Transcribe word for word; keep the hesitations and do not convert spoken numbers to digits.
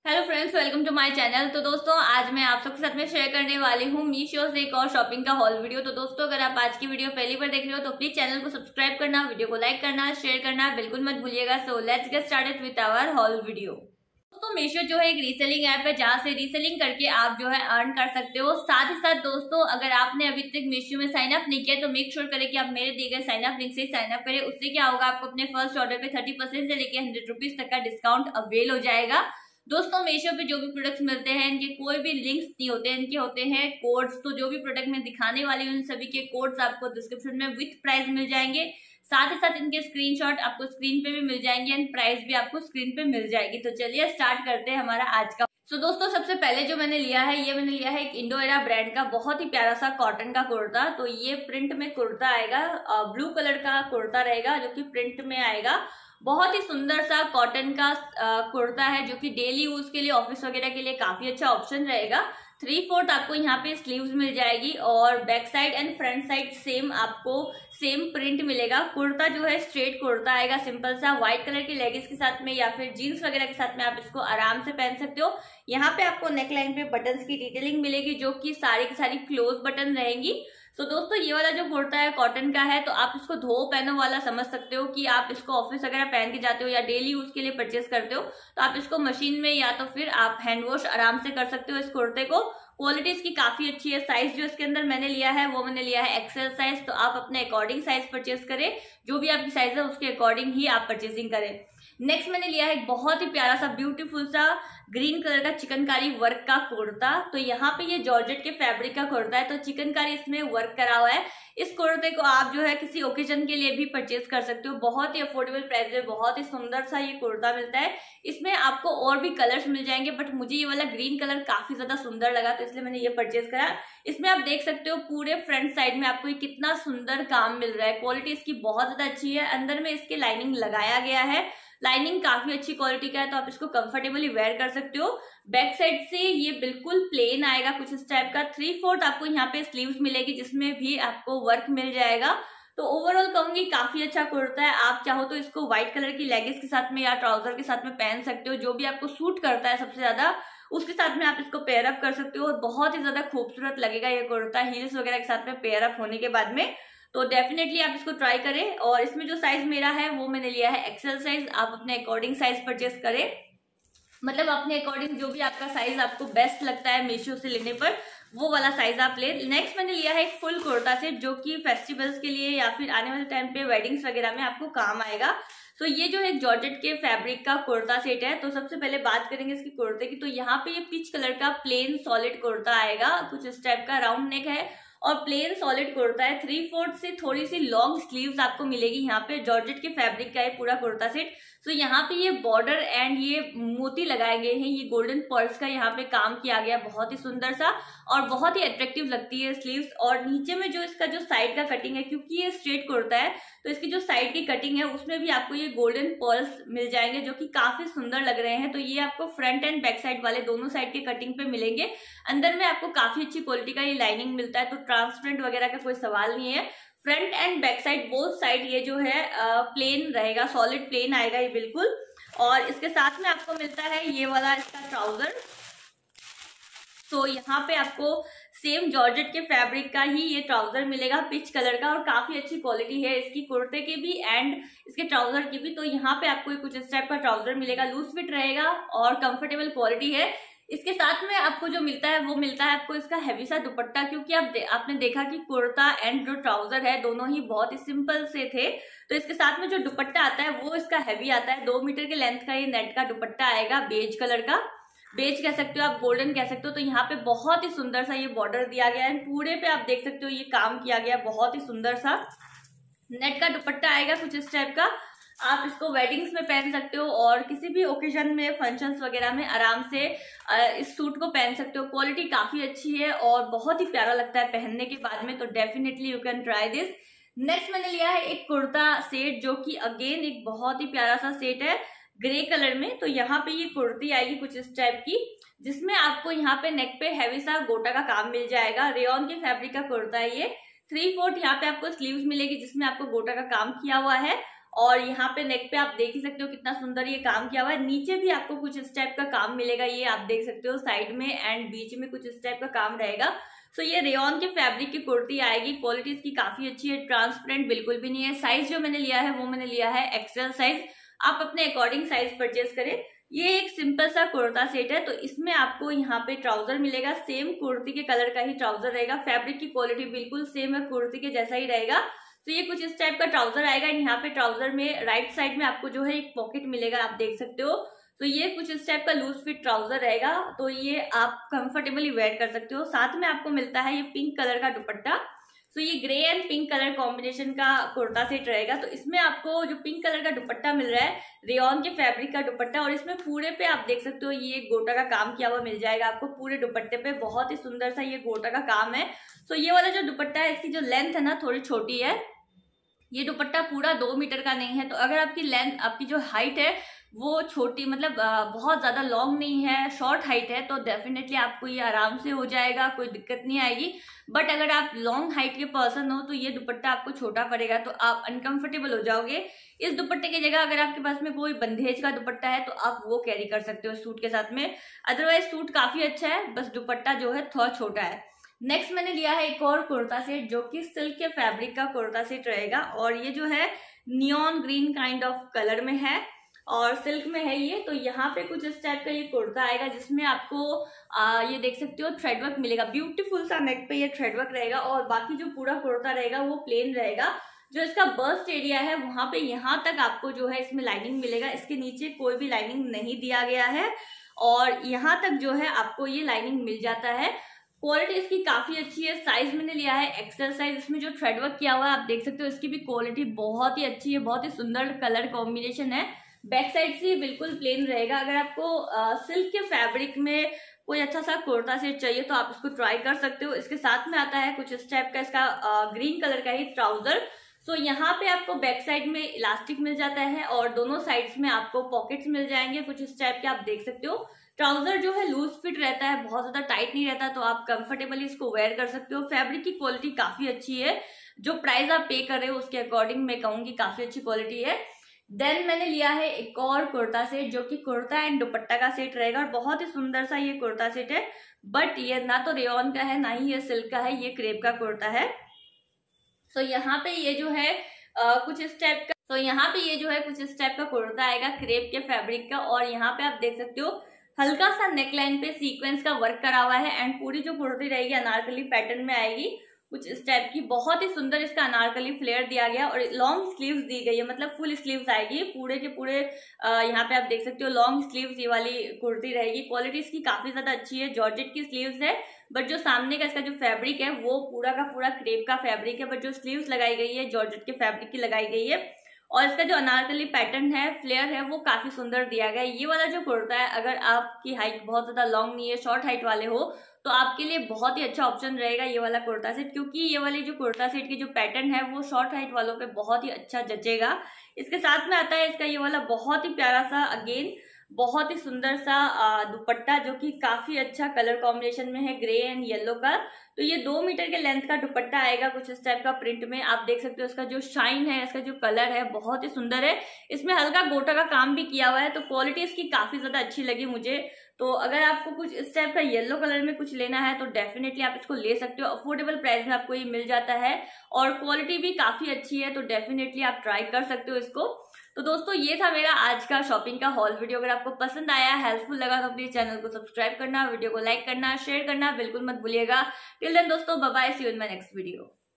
Hello friends, welcome to my channel. तो दोस्तों, आज मैं आप सबके साथ में शेयर करने वाली हूँ मीशो से एक और शॉपिंग का हॉल वीडियो। तो दोस्तों, अगर आप आज की वीडियो पहली बार देख रहे हो तो प्लीज चैनल को सब्सक्राइब करना, वीडियो को लाइक करना, शेयर करना बिल्कुल मत भूलिएगा। So let's get started with our whole video. दोस्तों, मीशो जो है एक रीसेलिंग ऐप है जहाँ से रीसेलिंग करके आप जो है अर्न कर सकते हो। साथ ही साथ दोस्तों, अगर आपने अभी तक मीशो में साइन अप नहीं किया तो मेक श्योर करें कि आप मेरे दिए गए साइन अप लिंक से साइन अप करें। उससे क्या होगा, आपको अपने फर्स्ट ऑर्डर पे थर्टी परसेंट से लेकर हंड्रेड रुपीज तक का डिस्काउंट अवेल हो जाएगा। दोस्तों, मीशो पे जो भी प्रोडक्ट्स मिलते हैं इनके कोई भी लिंक्स नहीं होते हैं, इनके होते हैं कोड्स। तो जो भी प्रोडक्ट मैं दिखाने वाली हूँ उन सभी के कोड्स आपको डिस्क्रिप्शन में विथ प्राइस मिल जाएंगे। साथ ही साथ इनके स्क्रीनशॉट आपको स्क्रीन पे भी मिल जाएंगे एंड प्राइस भी आपको स्क्रीन पे मिल जाएगी। तो चलिए स्टार्ट करते हैं हमारा आज का। सो so, दोस्तों, सबसे पहले जो मैंने लिया है ये मैंने लिया है एक इंडो एरा ब्रांड का बहुत ही प्यारा सा कॉटन का कुर्ता। तो ये प्रिंट में कुर्ता आएगा, ब्लू कलर का कुर्ता रहेगा जो कि प्रिंट में आएगा। बहुत ही सुंदर सा कॉटन का कुर्ता है जो कि डेली यूज के लिए, ऑफिस वगैरह के लिए काफी अच्छा ऑप्शन रहेगा। थ्री फोर्थ आपको यहाँ पे स्लीव्स मिल जाएगी और back side and front side same आपको सेम प्रिंट मिलेगा। कुर्ता जो है स्ट्रेट कुर्ता आएगा, सिंपल सा व्हाइट कलर की लेगिंग्स के साथ में या फिर जीन्स वगैरह के साथ में आप इसको आराम से पहन सकते हो। यहाँ पे आपको नेकलाइन पे बटन्स की डिटेलिंग मिलेगी जो कि सारी की सारी क्लोज बटन रहेंगी। तो दोस्तों, ये वाला जो कुर्ता है कॉटन का है, तो आप इसको धो पहनो वाला समझ सकते हो कि आप इसको ऑफिस वगैरह पहन के जाते हो या डेली यूज के लिए परचेस करते हो तो आप इसको मशीन में या तो फिर आप हैंड वॉश आराम से कर सकते हो इस कुर्ते को। क्वालिटी इसकी काफी अच्छी है। साइज जो इसके अंदर मैंने लिया है वो मैंने लिया है एक्सेल साइज। तो आप अपने अकॉर्डिंग साइज परचेस करें, जो भी आपकी साइज है उसके अकॉर्डिंग ही आप परचेसिंग करें। नेक्स्ट मैंने लिया है एक बहुत ही प्यारा सा ब्यूटीफुल सा ग्रीन कलर का चिकनकारी वर्क का कुर्ता। तो यहाँ पे ये जॉर्जेट के फैब्रिक का कुर्ता है, तो चिकनकारी इसमें वर्क करा हुआ है। इस कुर्ते को आप जो है किसी ओकेजन के लिए भी परचेज कर सकते हो। बहुत ही अफोर्डेबल प्राइस में बहुत ही सुंदर सा ये कुर्ता मिलता है। इसमें आपको और भी कलर्स मिल जाएंगे बट मुझे ये वाला ग्रीन कलर काफी ज्यादा सुंदर लगा तो इसलिए मैंने ये परचेज करा। इसमें आप देख सकते हो पूरे फ्रंट साइड में आपको कितना सुंदर काम मिल रहा है। क्वालिटी इसकी बहुत ज्यादा अच्छी है। अंदर में इसके लाइनिंग लगाया गया है, लाइनिंग काफी अच्छी क्वालिटी का है तो आप इसको कंफर्टेबली वेयर कर सकते हो। बैक साइड से ये बिल्कुल प्लेन आएगा कुछ इस टाइप का। थ्री फोर्थ आपको यहाँ पे स्लीव्स मिलेगी जिसमें भी आपको वर्क मिल जाएगा। तो ओवरऑल कहूंगी काफी अच्छा कुर्ता है। आप चाहो तो इसको व्हाइट कलर की लेगिंग्स के साथ में या ट्राउजर के साथ में पहन सकते हो, जो भी आपको सूट करता है सबसे ज्यादा उसके साथ में आप इसको पेयर अप कर सकते हो और बहुत ही ज्यादा खूबसूरत लगेगा ये कुर्ता हील्स वगैरह के साथ में पेयर अप होने के बाद में। तो डेफिनेटली आप इसको ट्राई करें। और इसमें जो साइज मेरा है वो मैंने लिया है एक्सेल साइज। आप अपने अकॉर्डिंग साइज परचेस करें, मतलब अपने अकॉर्डिंग जो भी आपका साइज आपको बेस्ट लगता है मीशो से लेने पर वो वाला साइज आप ले। नेक्स्ट मैंने लिया है एक फुल कुर्ता सेट जो कि फेस्टिवल्स के लिए या फिर आने वाले टाइम पे वेडिंग्स वगैरह में आपको काम आएगा। तो ये जो है जॉर्जेट के फैब्रिक का कुर्ता सेट है। तो सबसे पहले बात करेंगे इसकी कुर्ते की। तो यहाँ पे ये पीच कलर का प्लेन सॉलिड कुर्ता आएगा, कुछ इस टाइप का राउंड नेक है और प्लेन सॉलिड कुर्ता है। थ्री फोर्थ से थोड़ी सी लॉन्ग स्लीव्स आपको मिलेगी। यहाँ पे जॉर्जेट के फैब्रिक का है पूरा कुर्ता सेट। तो यहाँ पे ये बॉर्डर एंड ये मोती लगाए गए हैं, ये गोल्डन पर्ल्स का यहाँ पे काम किया गया, बहुत ही सुंदर सा और बहुत ही अट्रैक्टिव लगती है स्लीव्स। और नीचे में जो इसका जो साइड का कटिंग है, क्योंकि ये स्ट्रेट कुर्ता है तो इसकी जो साइड की कटिंग है उसमें भी आपको ये गोल्डन पर्ल्स मिल जाएंगे जो कि काफी सुंदर लग रहे हैं। तो ये आपको फ्रंट एंड बैक साइड वाले दोनों साइड के कटिंग पे मिलेंगे। अंदर में आपको काफी अच्छी क्वालिटी का ये लाइनिंग मिलता है, तो ट्रांसपेरेंट वगैरह का कोई सवाल नहीं है। Front and back side both side ये जो है प्लेन रहेगा, सॉलिड प्लेन आएगा ये बिल्कुल। और इसके साथ में आपको मिलता है ये वाला इसका ट्राउजर। तो यहाँ पे आपको सेम जॉर्जेट के फैब्रिक का ही ये ट्राउजर मिलेगा, पिच कलर का, और काफी अच्छी क्वालिटी है इसकी कुर्ते की भी एंड इसके ट्राउजर की भी। तो यहाँ पे आपको कुछ इस टाइप का ट्राउजर मिलेगा, लूज फिट रहेगा और कंफर्टेबल क्वालिटी है। इसके साथ में आपको जो मिलता है वो मिलता है आपको इसका हैवी सा दुपट्टा, क्योंकि आप दे, आपने देखा कि कुर्ता एंड जो ट्राउजर है दोनों ही बहुत ही सिंपल से थे। तो इसके साथ में जो दुपट्टा आता है वो इसका हैवी आता है। दो मीटर के लेंथ का ये नेट का दुपट्टा आएगा, बेज कलर का, बेज कह सकते हो आप, गोल्डन कह सकते हो। तो यहाँ पे बहुत ही सुंदर सा ये बॉर्डर दिया गया है, पूरे पे आप देख सकते हो ये काम किया गया, बहुत ही सुंदर सा नेट का दुपट्टा आएगा कुछ इस टाइप का। आप इसको वेडिंग्स में पहन सकते हो और किसी भी ओकेजन में, फंक्शंस वगैरह में आराम से इस सूट को पहन सकते हो। क्वालिटी काफी अच्छी है और बहुत ही प्यारा लगता है पहनने के बाद में। तो definitely you can try this. Next मैंने लिया है एक कुर्ता सेट जो कि अगेन एक बहुत ही प्यारा सा सेट है ग्रे कलर में। तो यहाँ पे ये कुर्ती आएगी कुछ इस टाइप की, जिसमें आपको यहाँ पे नेक पे हैवी सा गोटा का काम मिल जाएगा। रेयॉन के फैब्रिक का कुर्ता है ये। थ्री फोर्थ यहाँ पे आपको स्लीव्स मिलेगी जिसमें आपको गोटा का काम किया हुआ है और यहाँ पे नेक पे आप देख ही सकते हो कितना सुंदर ये काम किया हुआ है। नीचे भी आपको कुछ इस टाइप का काम मिलेगा, ये आप देख सकते हो साइड में एंड बीच में कुछ इस टाइप का काम रहेगा। सो ये रेयॉन के फैब्रिक की कुर्ती आएगी। क्वालिटी इसकी काफी अच्छी है, ट्रांसपेरेंट बिल्कुल भी नहीं है। साइज जो मैंने लिया है वो मैंने लिया है एक्सेल साइज, आप अपने अकॉर्डिंग साइज परचेज करें। ये एक सिंपल सा कुर्ता सेट है, तो इसमें आपको यहाँ पे ट्राउजर मिलेगा, सेम कुर्ती के कलर का ही ट्राउजर रहेगा। फैब्रिक की क्वालिटी बिल्कुल सेम है, कुर्ती के जैसा ही रहेगा। तो ये कुछ इस टाइप का ट्राउजर आएगा। यहाँ पे ट्राउजर में राइट साइड में आपको जो है एक पॉकेट मिलेगा, आप देख सकते हो। तो ये कुछ इस टाइप का लूज फिट ट्राउजर रहेगा, तो ये आप कंफर्टेबली वेयर कर सकते हो। साथ में आपको मिलता है ये पिंक कलर का दुपट्टा। तो ये grey and pink colour combination का कुर्ता सेट रहेगा। तो इसमें आपको जो पिंक कलर का दुपट्टा मिल रहा है रेयॉन के फैब्रिक का दुपट्टा, और इसमें पूरे पे आप देख सकते हो ये गोटा का काम किया हुआ मिल जाएगा आपको पूरे दुपट्टे पे। बहुत ही सुंदर सा ये गोटा का काम है। तो ये वाला जो दुपट्टा है इसकी जो लेंथ है ना थोड़ी छोटी है, ये दुपट्टा पूरा दो मीटर का नहीं है। तो अगर आपकी लेंथ, आपकी जो हाइट है वो छोटी, मतलब बहुत ज्यादा लॉन्ग नहीं है, शॉर्ट हाइट है, तो डेफिनेटली आपको ये आराम से हो जाएगा, कोई दिक्कत नहीं आएगी। बट अगर आप लॉन्ग हाइट के पर्सन हो तो ये दुपट्टा आपको छोटा पड़ेगा, तो आप अनकंफर्टेबल हो जाओगे। इस दुपट्टे की जगह अगर आपके पास में कोई बंदेज का दुपट्टा है तो आप वो कैरी कर सकते हो सूट के साथ में। अदरवाइज सूट काफी अच्छा है, बस दुपट्टा जो है थोड़ा छोटा है। नेक्स्ट मैंने लिया है एक और कुर्ता सेट जो कि सिल्क के फैब्रिक का कुर्ता सेट रहेगा, और ये जो है neon green kind of colour में है और सिल्क में है ये। तो यहाँ पे कुछ इस टाइप का ये कुर्ता आएगा जिसमें आपको आ, ये देख सकते हो थ्रेडवर्क मिलेगा, ब्यूटीफुल सा नेक पे ये थ्रेडवर्क रहेगा, और बाकी जो पूरा कुर्ता रहेगा वो प्लेन रहेगा। जो इसका बस्ट एरिया है वहां पे यहाँ तक आपको जो है इसमें लाइनिंग मिलेगा, इसके नीचे कोई भी लाइनिंग नहीं दिया गया है, और यहाँ तक जो है आपको ये लाइनिंग मिल जाता है। क्वालिटी इसकी काफी अच्छी है। साइज मैंने लिया है एक्सेल साइज। इसमें जो थ्रेडवर्क किया हुआ है आप देख सकते हो, इसकी भी क्वालिटी बहुत ही अच्छी है, बहुत ही सुंदर कलर कॉम्बिनेशन है। बैक साइड से बिल्कुल प्लेन रहेगा। अगर आपको सिल्क के फैब्रिक में कोई अच्छा सा कुर्ता सेट चाहिए तो आप इसको ट्राई कर सकते हो। इसके साथ में आता है कुछ इस टाइप का इसका ग्रीन कलर का ही ट्राउजर। सो यहाँ पे आपको बैक साइड में इलास्टिक मिल जाता है और दोनों साइड्स में आपको पॉकेट्स मिल जाएंगे कुछ इस टाइप के, आप देख सकते हो। ट्राउजर जो है लूज फिट रहता है, बहुत ज्यादा टाइट नहीं रहता, तो आप कंफर्टेबली इसको वेयर कर सकते हो। फैब्रिक की क्वालिटी काफी अच्छी है, जो प्राइस आप पे कर रहे हो उसके अकॉर्डिंग मैं कहूंगी काफी अच्छी क्वालिटी है। देन मैंने लिया है एक और कुर्ता सेट जो कि कुर्ता एंड दुपट्टा का सेट रहेगा, और बहुत ही सुंदर सा ये कुर्ता सेट है। बट ये ना तो रेयॉन का है ना ही ये सिल्क का है, ये क्रेप का कुर्ता है। सो so, यहाँ पे ये जो है आ, कुछ इस टाइप का तो so, यहाँ पे ये जो है कुछ इस टाइप का कुर्ता आएगा क्रेप के फैब्रिक का, और यहाँ पे आप देख सकते हो हल्का सा नेकलाइन पे सीक्वेंस का वर्क करा हुआ है, एंड पूरी जो कुर्ती रहेगी अनारकली पैटर्न में आएगी कुछ इस टाइप की। बहुत ही सुंदर इसका अनारकली फ्लेयर दिया गया, और लॉन्ग स्लीव्स दी गई है, मतलब फुल स्लीव्स आएगी पूरे के पूरे। यहाँ पे आप देख सकते हो लॉन्ग स्लीव्स ये वाली कुर्ती रहेगी। क्वालिटी इसकी काफी ज्यादा अच्छी है, जॉर्जेट की स्लीव्स है, बट जो सामने का इसका जो फैब्रिक है वो पूरा का पूरा क्रेप का फैब्रिक है, बट जो स्लीव्स लगाई गई है जॉर्जेट के फैब्रिक की लगाई गई है। और इसका जो अनारकली पैटर्न है, फ्लेयर है, वो काफी सुंदर दिया गया है। ये वाला जो कुर्ता है, अगर आपकी हाइट बहुत ज्यादा लॉन्ग नहीं है, शॉर्ट हाइट वाले हो, तो आपके लिए बहुत ही अच्छा ऑप्शन रहेगा ये वाला कुर्ता सेट, क्योंकि ये वाले जो कुर्ता सेट की जो पैटर्न है वो शॉर्ट हाइट वालों पे बहुत ही अच्छा जचेगा। इसके साथ में आता है इसका ये वाला बहुत ही प्यारा सा, अगेन बहुत ही सुंदर सा दुपट्टा जो कि काफी अच्छा कलर कॉम्बिनेशन में है, ग्रे एंड येलो का। तो ये दो मीटर के लेंथ का दुपट्टा आएगा कुछ इस टाइप का प्रिंट में, आप देख सकते हो। इसका जो शाइन है, इसका जो कलर है बहुत ही सुंदर है। इसमें हल्का गोटा का काम भी किया हुआ है, तो क्वालिटी इसकी काफी ज्यादा अच्छी लगी मुझे। तो अगर आपको कुछ इस टाइप का येलो कलर में कुछ लेना है तो डेफिनेटली आप इसको ले सकते हो। अफोर्डेबल प्राइस में आपको ये मिल जाता है, और क्वालिटी भी काफी अच्छी है, तो डेफिनेटली आप ट्राई कर सकते हो इसको। तो दोस्तों ये था मेरा आज का शॉपिंग का हॉल वीडियो। अगर आपको पसंद आया, हेल्पफुल लगा, तो प्लीज चैनल को सब्सक्राइब करना, वीडियो को लाइक करना, शेयर करना बिल्कुल मत भूलिएगा। टिल देन दोस्तों, bye bye, see you in my next video.